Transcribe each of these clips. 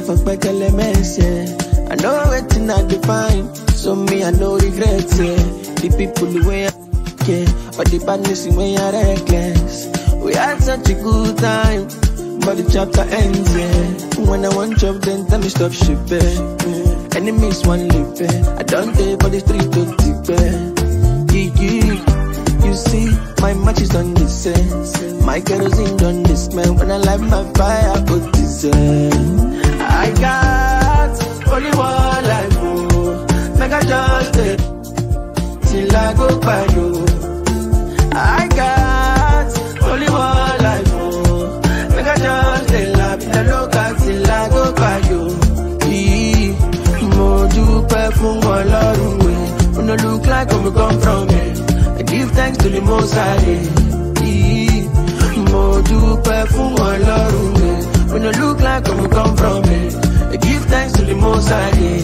for back elements, yeah. I know waiting I define, so me I no regret, yeah. The people the way I care, but the badness in way I reckless. We had such a good time, but the chapter ends, yeah. When I want job, then tell me stop shipping. Enemies want living, I don't take for the street to tip. You see, my match is on this set. My kerosene on this man. When I light my fire, I put this I got only one life, oh. Make I just take till I go by you. I got only one life, oh. Make I just take life in the local till I go by you. Modupe fun Olorun, we no look like where we come from, I give thanks to the Most High. Modupe fun Olorun, we no look like where we come from, I give thanks to the Most High.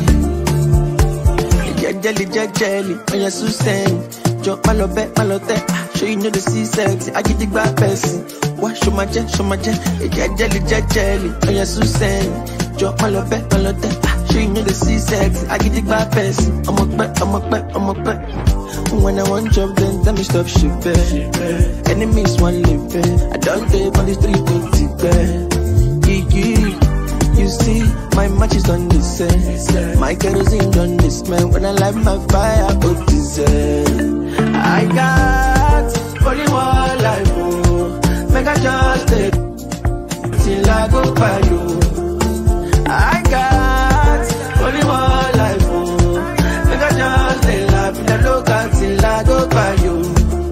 Jelly, when you're so sane. Jump my love back, my love that. Show you know the sea sexy, I get the back person. What, show my jet. Jelly, when you're so sane. Jump my love back, my love that. Show you know the sea sexy, I get the back person. I'm a back. When I want job, then tell me stop shipping. Enemies want living, I don't take on the street to tip. You see, my match is on this set. My kerosene on this man. When I light my fire, I put this I got only one life, oh. Make I just take till I go by you. I got only one life, oh. Make I just take life in the local till I go by you.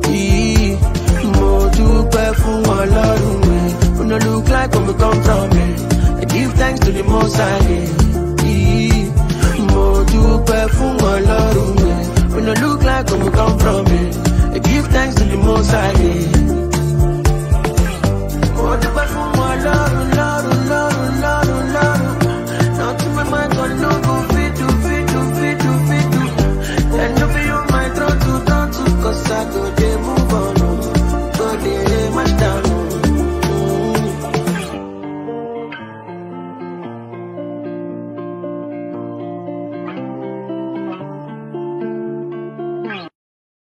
Modupe fun Olorun, we no look like where we come from, I give thanks to the Most High. Modupe fun Olorun, we no look like where we come from, I give thanks to the Most High. Modupe fun